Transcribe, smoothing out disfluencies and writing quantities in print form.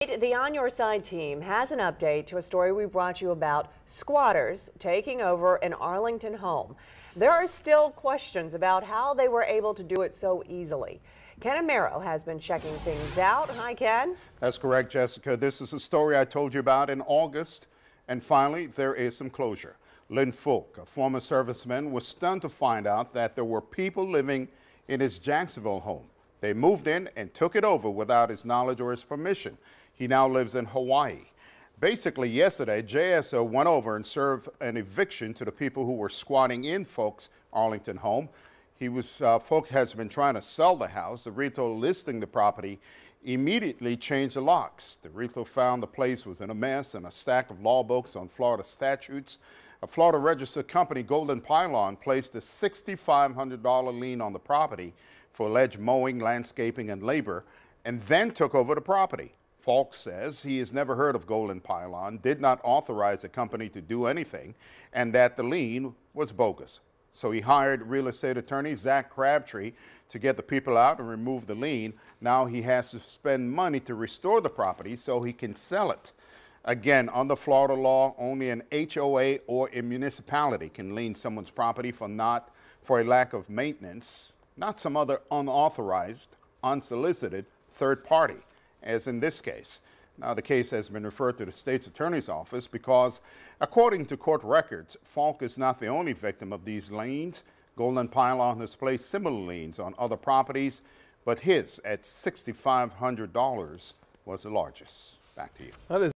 The On Your Side team has an update to a story we brought you about squatters taking over an Arlington home. There are still questions about how they were able to do it so easily. Ken Amaro has been checking things out. Hi, Ken. That's correct, Jessica. This is a story I told you about in August, and finally there is some closure. Lynn Fulk, a former serviceman, was stunned to find out that there were people living in his Jacksonville home. They moved in and took it over without his knowledge or his permission. He now lives in Hawaii. Basically, yesterday, JSO went over and served an eviction to the people who were squatting in Fulk's Arlington home. Fulk has been trying to sell the house. The realtor listing the property immediately changed the locks. The realtor found the place was in a mess and a stack of law books on Florida statutes. A Florida registered company, Golden Pylon, placed a $6,500 lien on the property for alleged mowing, landscaping, and labor, and then took over the property. Fulk says he has never heard of Golden Pylon, did not authorize the company to do anything, and that the lien was bogus. So he hired real estate attorney Zach Crabtree to get the people out and remove the lien. Now he has to spend money to restore the property so he can sell it. Again, under Florida law, only an HOA or a municipality can lien someone's property for a lack of maintenance, not some other unauthorized, unsolicited third party, as in this case. Now, the case has been referred to the state's attorney's office because, according to court records, Fulk is not the only victim of these liens. Golden Pylon has placed similar liens on other properties, but his, at $6,500, was the largest. Back to you.